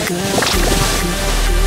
bad girl.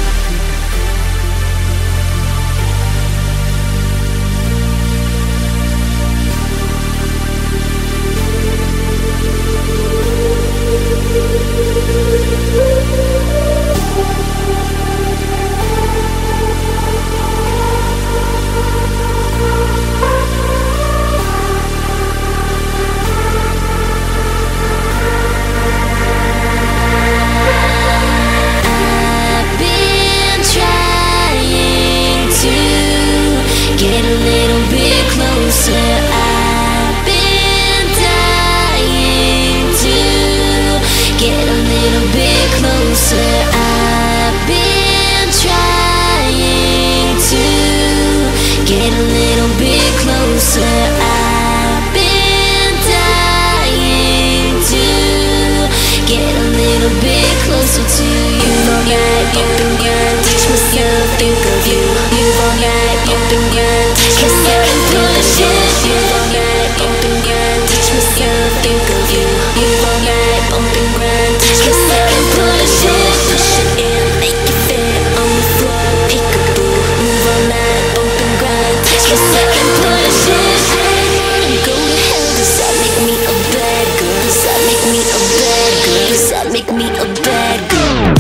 Make me a bad girl.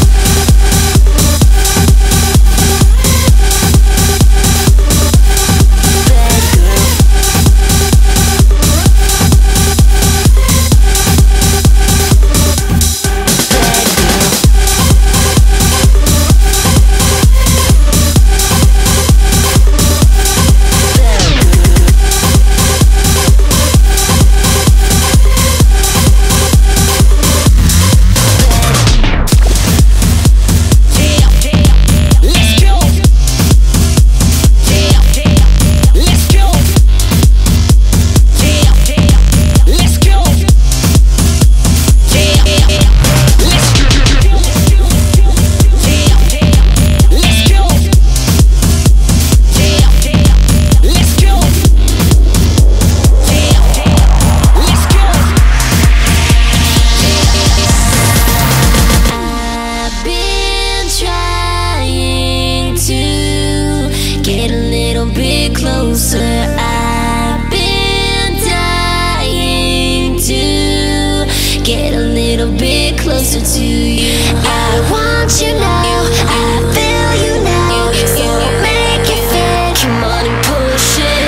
Closer, I've been dying to get a little bit closer to you. I want you now, I feel you now, so make it fit. Come on and push it.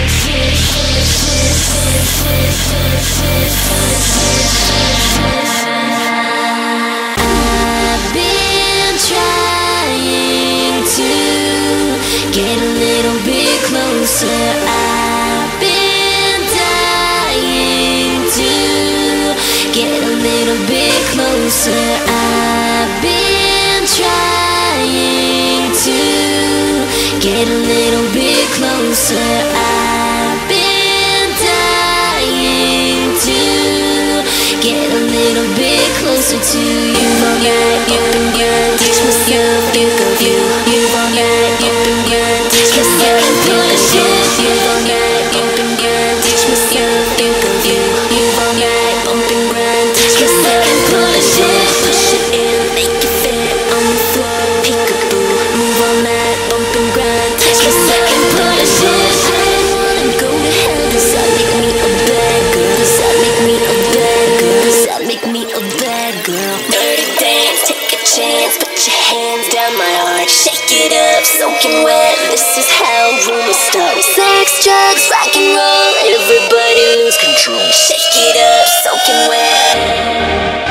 I've been trying to get a little bit closer. I've been dying to get a little bit closer. I've been trying to get a little bit closer. I've been dying to get a little bit closer to you. Touch myself, think of you. You won't let open your touch myself, think of you. You won't let open your touch myself, think of you. You won't let open grind, touch myself and push it in, make it fit on the floor, peekaboo. Move on that bump and grind, touch myself and push it. And go to hell, does that make me a bad girl? Does that make me a bad girl? Does that make me a bad girl? Dirty dance, take a chance, put your hands down my heart, shake it up, soaking wet. This is how rumors start. Sex, drugs, rock and roll, everybody lose control. Shake it up, soaking wet.